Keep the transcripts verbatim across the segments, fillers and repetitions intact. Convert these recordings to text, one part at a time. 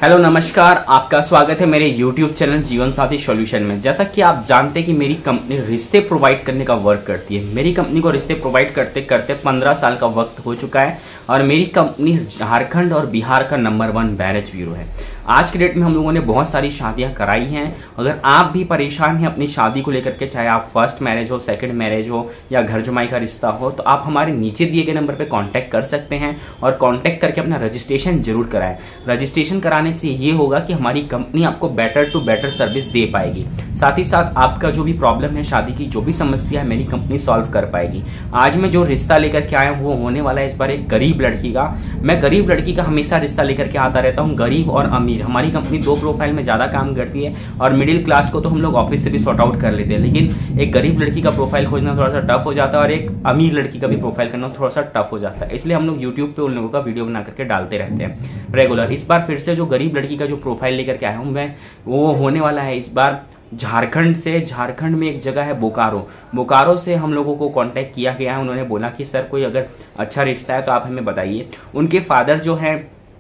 Hello नमस्कार, आपका स्वागत है मेरे यूट्यूब चैनल जीवन साथी सॉल्यूशन में। जैसा कि आप जानते हैं कि मेरी कंपनी रिश्ते प्रोवाइड करने का वर्क करती है। मेरी कंपनी को रिश्ते प्रोवाइड करते करते पंद्रह साल का वक्त हो चुका है और मेरी कंपनी झारखंड और बिहार का नंबर वन मैरिज ब्यूरो है। आज के डेट में हम लोगों ने बहुत सारी शादियां कराई हैं। अगर आप भी परेशान हैं अपनी शादी को लेकर के, चाहे आप फर्स्ट मैरिज हो, सेकंड मैरिज हो या घर जमाई का रिश्ता हो, तो आप हमारे नीचे दिए गए नंबर पर कॉन्टैक्ट कर सकते हैं और कॉन्टैक्ट करके अपना रजिस्ट्रेशन जरूर कराएं। रजिस्ट्रेशन कराने से ये होगा कि हमारी कंपनी आपको बेटर टू बेटर सर्विस दे पाएगी। साथ ही साथ आपका जो भी प्रॉब्लम है, शादी की जो भी समस्या है, मेरी कंपनी सॉल्व कर पाएगी। आज मैं जो रिश्ता लेकर के आया हूं वो होने वाला है इस बार एक गरीब लड़की का। मैं गरीब लड़की का हमेशा रिश्ता लेकर के आता रहता हूं, गरीब और अमीर। हमारी कंपनी दो प्रोफाइल में ज्यादा काम करती है और मिडिल क्लास को तो हम लोग ऑफिस से भी सॉर्ट आउट कर लेते हैं, लेकिन एक गरीब लड़की का प्रोफाइल खोजना थोड़ा सा टफ हो जाता है और एक अमीर लड़की का भी प्रोफाइल करना थोड़ा सा टफ हो जाता है। इसलिए हम लोग यूट्यूब पे उन लोगों का वीडियो बना करके डालते रहते हैं रेगुलर। इस बार फिर से जो गरीब लड़की का जो प्रोफाइल लेकर के आया हूं मैं, वो होने वाला है इस बार झारखंड से। झारखंड में एक जगह है बोकारो। बोकारो से हम लोगों को कांटेक्ट किया गया है। उन्होंने बोला कि सर कोई अगर अच्छा रिश्ता है तो आप हमें बताइए। उनके फादर जो है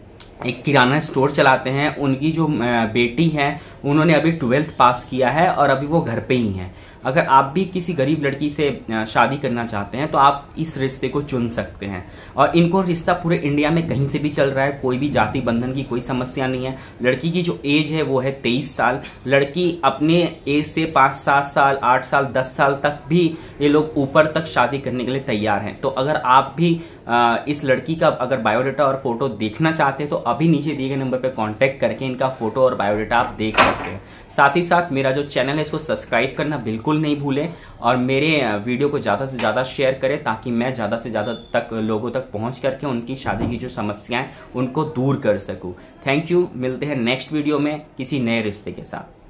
एक किराना स्टोर चलाते हैं। उनकी जो बेटी है उन्होंने अभी ट्वेल्थ पास किया है और अभी वो घर पे ही हैं। अगर आप भी किसी गरीब लड़की से शादी करना चाहते हैं तो आप इस रिश्ते को चुन सकते हैं। और इनको रिश्ता पूरे इंडिया में कहीं से भी चल रहा है, कोई भी जाति बंधन की कोई समस्या नहीं है। लड़की की जो एज है वो है तेईस साल। लड़की अपने एज से पांच सात साल आठ साल दस साल तक भी ये लोग ऊपर तक शादी करने के लिए तैयार हैं। तो अगर आप भी आ, इस लड़की का अगर बायोडाटा और फोटो देखना चाहते हैं तो अभी नीचे दिए गए नंबर पर कॉन्टेक्ट करके इनका फोटो और बायोडाटा आप देख सकते हैं। साथ ही साथ मेरा जो चैनल है इसको सब्सक्राइब करना बिल्कुल नहीं भूलें और मेरे वीडियो को ज्यादा से ज्यादा शेयर करें ताकि मैं ज्यादा से ज्यादा तक लोगों तक पहुंच करके उनकी शादी की जो समस्याएं उनको दूर कर सकूं। Thank you. मिलते हैं नेक्स्ट वीडियो में किसी नए रिश्ते के साथ।